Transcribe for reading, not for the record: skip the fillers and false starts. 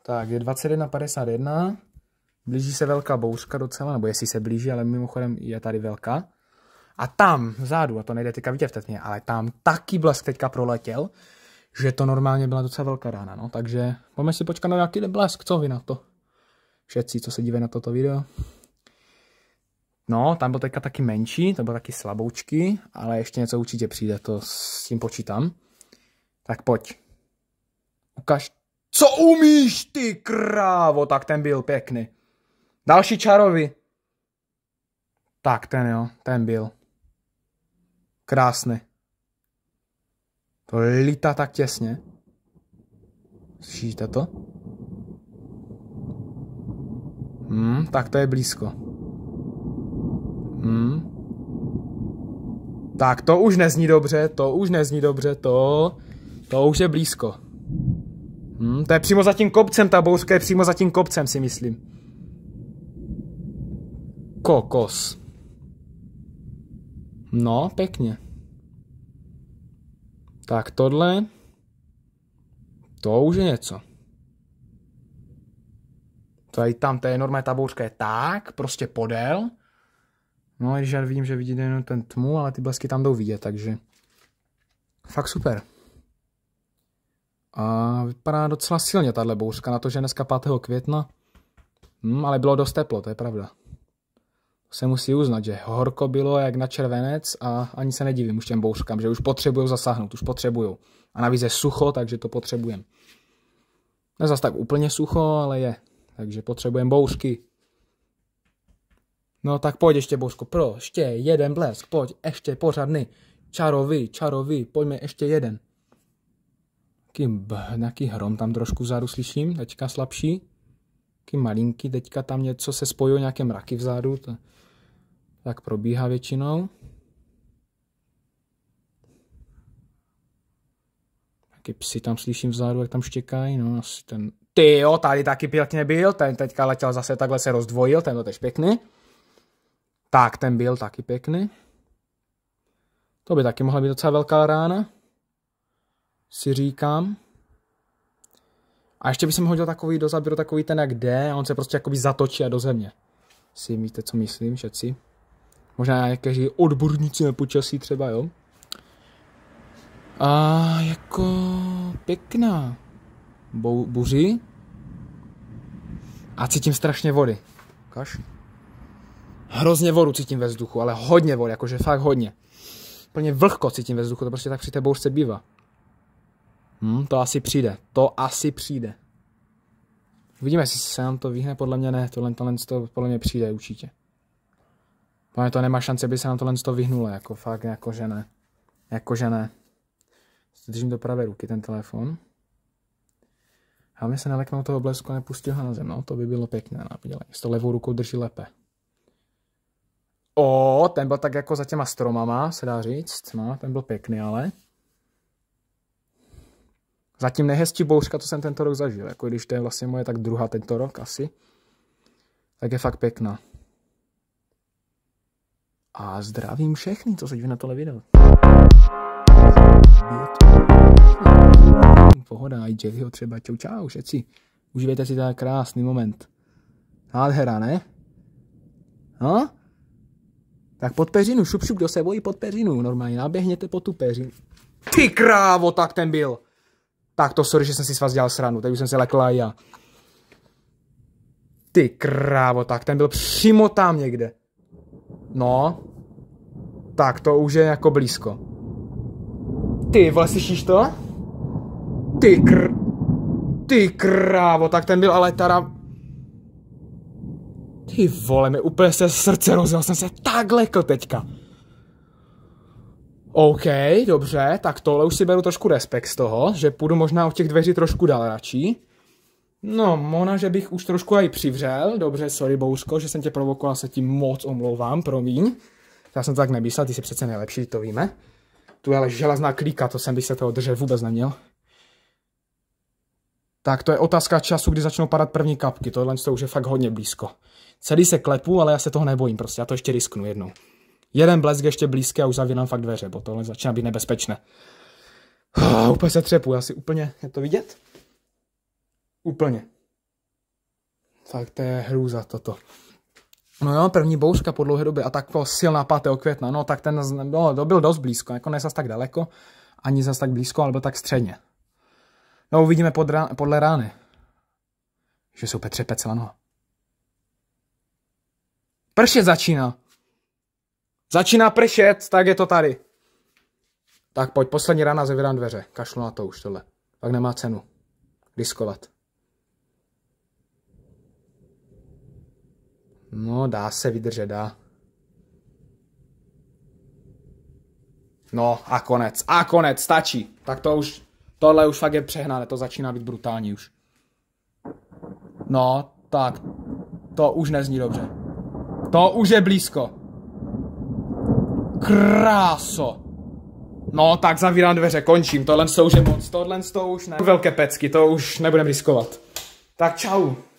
Tak, je 21:51. Blíží se velká bouřka docela, nebo jestli se blíží, ale mimochodem je tady velká. A tam vzadu, a to nejde teďka vidět teď mě, ale tam taky blesk teďka proletěl, že to normálně byla docela velká rána, no. Takže pojďme si počkat na nějaký blesk, co vy na to? Všetci, co se dívají na toto video. No, tam byl teďka taky menší, to byl taky slaboučky, ale ještě něco určitě přijde, to s tím počítám. Tak pojď. Ukaž, co umíš, ty krávo, tak ten byl pěkný. Další čarový. Tak ten jo, ten byl. Krásný. To lítá tak těsně. Slyšíte to? Tak to je blízko. Tak to už nezní dobře, to už je blízko. To je přímo za tím kopcem, ta bouřka je přímo za tím kopcem, si myslím. Kokos. No, pěkně. Tak tohle. To už je něco. To je tam, to je normálně, ta bouřka je tak, prostě podél. No, když já vidím, že vidíte jenom ten tmu, ale ty blesky tam jdou vidět, takže fakt super. A vypadá docela silně tahle bouřka, na to, že dneska 5. května. Ale bylo dost teplo, to je pravda. To se musí uznat, že horko bylo jak na červenec a ani se nedivím už těm bouřkám, že už potřebujou zasáhnout, už potřebujou. A navíc je sucho, takže to potřebujeme. Ne zas tak úplně sucho, ale je. Takže potřebujeme bouřky. No tak pojď ještě bouřko, ještě jeden blesk, pojď, ještě pořádný. Čarový, pojďme ještě jeden. Nějaký hrom tam trošku vzadu slyším, teďka slabší. Taký malinký, teďka tam něco se spojují, nějaké mraky vzadu. Tak probíhá většinou. Taky psy tam slyším vzadu, jak tam štěkají, no asi ten... Ty jo, tady taky pěkně byl, ten teďka letěl zase takhle se rozdvojil, ten byl tež pěkný. Tak, ten byl taky pěkný. To by taky mohla být docela velká rána. Si říkám. A ještě bych hodil takový do záběru, takový ten jak jde, a on se prostě jakoby zatočí a do země. Si víte, co myslím, všetci. Možná nějaké odborníci na počasí třeba, jo. A jako pěkná. Buři. A cítím strašně vody. Ukaž. Hrozně vodu cítím ve vzduchu, ale hodně vody, jakože fakt hodně. Plně vlhko cítím ve vzduchu, to prostě tak při té bouřce bývá. To asi přijde. Uvidíme, jestli se nám to vyhne, podle mě ne, tohle podle mě přijde určitě. Podle mě to nemá šanci, aby se nám tohle vyhnulo, jako fakt, jakože ne. Držím do pravé ruky ten telefon. Hlavně se neleknout toho blesku a nepustil ho na zem, no, to by bylo pěkné, no, s tou levou rukou drží lépe. Ten byl tak jako za těma stromama, se dá říct, no, ten byl pěkný, ale... Zatím nejhezčí bouřka, to jsem tento rok zažil, jako když to je vlastně moje tak druhá tento rok asi, tak je fakt pěkná. A zdravím všechny, co se dívají na tohle video. Pohoda, i Jerryho třeba, čau, všetci. Užívejte si ten krásný moment. Nádhera, ne? No? Tak pod peřinu, šup, kdo se bojí pod peřinu, normálně, naběhněte pod tu peřinu. Ty krávo, tak ten byl. Tak to sorry, že jsem si s vás dělal sranu, teď už jsem se lekla i já. Ty krávo, tak ten byl přímo tam někde. No. Tak to už je jako blízko. Ty vole, slyšíš to? Ty krávo, tak ten byl ale teda... Ty vole, mi úplně se srdce rozjel, jsem se tak lekl teďka. OK, dobře, tak tohle už si beru trošku respekt z toho, že půjdu možná od těch dveří trošku dál radši. No, možná, že bych už trošku aj přivřel. Dobře, sorry, bouřko, že jsem tě provokoval, se tím moc omlouvám, promiň. Já jsem to tak nemyslel, ty jsi přece nejlepší, to víme. Tu je ale železná klíka, to jsem by se toho držet vůbec neměl. Tak to je otázka času, kdy začnou padat první kapky, tohle to už je fakt hodně blízko. Celý se klepu, ale já se toho nebojím, prostě já to ještě risknu jednou. Jeden blesk ještě blízký a už zavírám fakt dveře, bo tohle začíná být nebezpečné. Úplně se třepu, asi úplně, je to vidět? Úplně. Fakt to je hrůza toto. No jo, první bouřka po dlouhé době a tak silná 5. května, no tak to byl dost blízko, jako ne zas tak daleko, ani zas tak blízko, ale byl tak středně. No uvidíme podle rány. Že jsou Petře celá noha. Pršet začíná. Začíná pršet, tak je to tady. Tak pojď, poslední rána, zavírám dveře. Kašlu na to už tohle. Pak nemá cenu riskovat. No, dá se vydržet, dá. No, a konec, stačí. Tak tohle už fakt je přehnané, to začíná být brutální už. No, tak, to už nezní dobře. To už je blízko. Kráso. No, tak zavírám dveře, končím, tohle už je moc, tohle už ne. Velké pecky, to už nebudem riskovat. Tak čau.